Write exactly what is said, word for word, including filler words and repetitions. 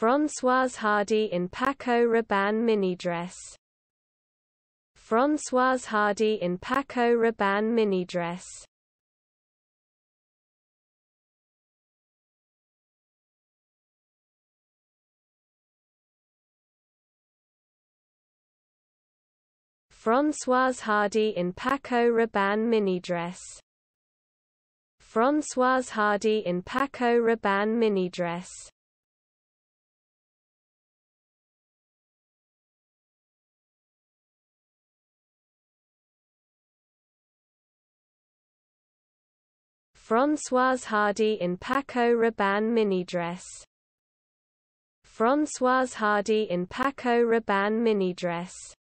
Francoise Hardy in Paco Rabanne minidress. Francoise Hardy in Paco Rabanne minidress. Francoise Hardy in Paco Rabanne minidress. Francoise Hardy in Paco Rabanne minidress. Francoise Hardy in Paco Rabanne minidress. Francoise Hardy in Paco Rabanne minidress.